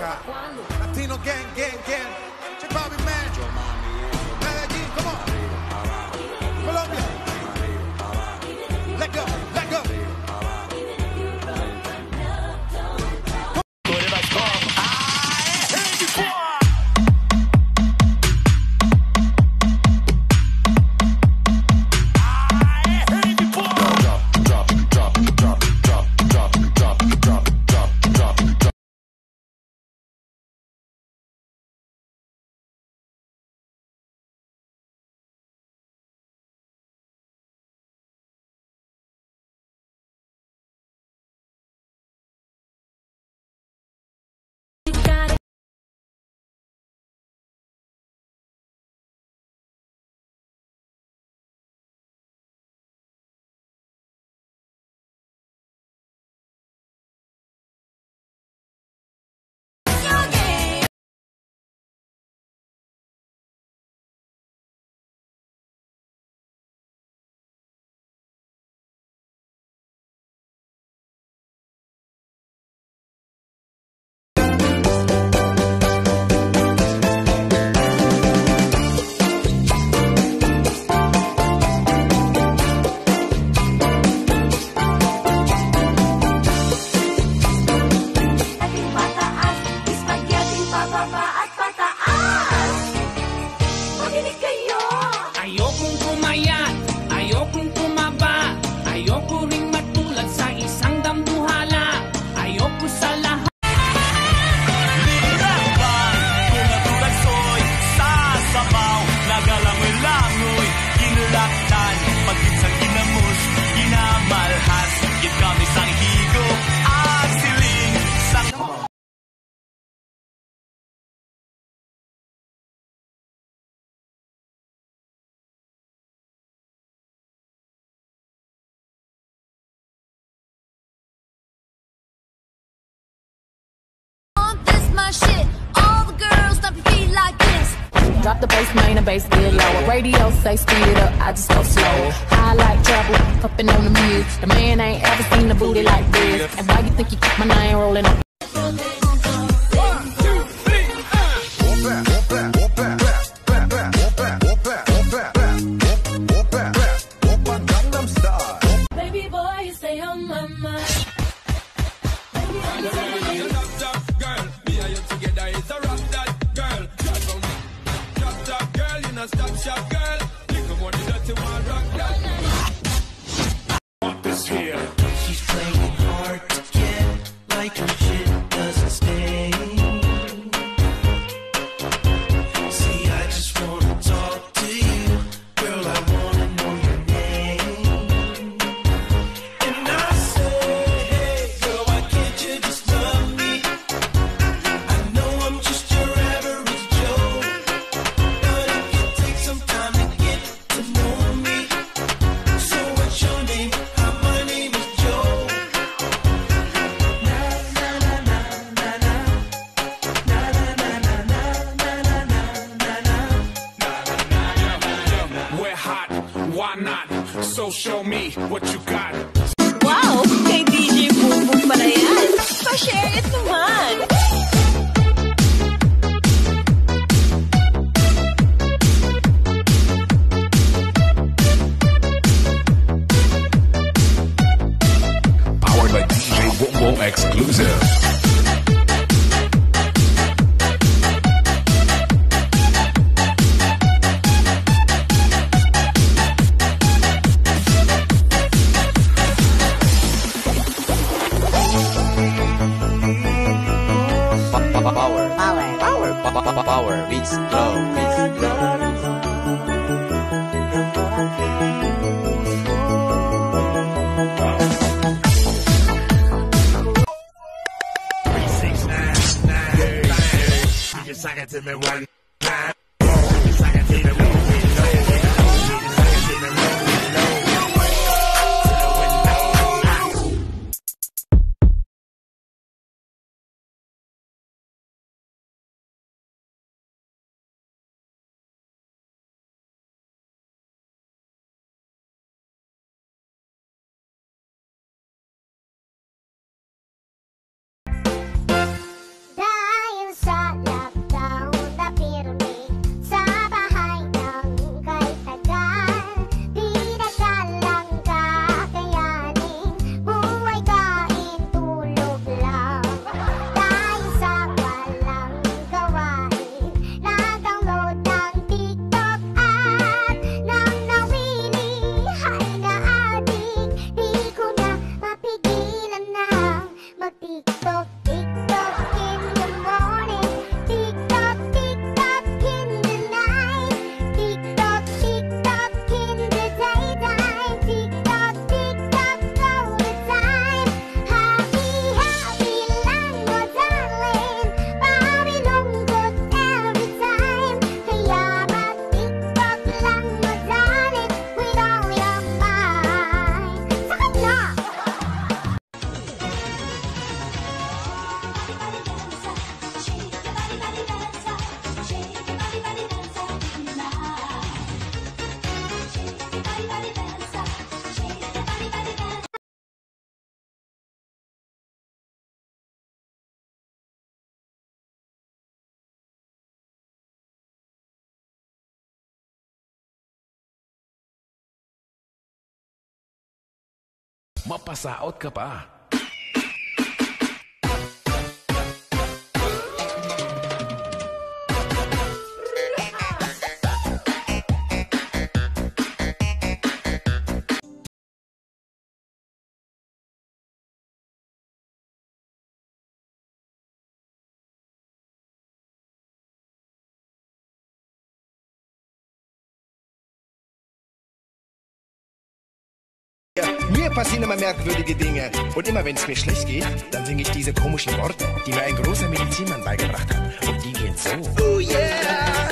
Jamaica. Latino gang, gang, gang. Check Bobby, man. Medellin, come on. Colombia. Let go, let go. Drop the bass, main and bass get lower. Radio say speed it up, I just go slow. High like trouble, puffin' on the muse. The man ain't ever seen a booty like this. And why you think you keep my name rolling up? Baby boy, you stay on my mind. Stop shop girl, little more dirty one rock that. What is here? She's playing hard to get, like her shit doesn't stay. See, I just wanna talk to you, girl. I wanna know your name. And I say, hey, girl, why can't you just love me? I know I'm just your average Joe. Why not? So show me what you got. Wow! Kay DJ Boom Boom pala yan. Pa-share it naman! Powered by DJ Boom Boom Exclusive. Power beats low, beats low. To me one time. Die mapasaot ka pa. Mir passieren immer merkwürdige Dinge. Und immer wenn es mir schlecht geht, dann singe ich diese komischen Worte, die mir ein großer Medizinmann beigebracht hat. Und die gehen so. Oh yeah!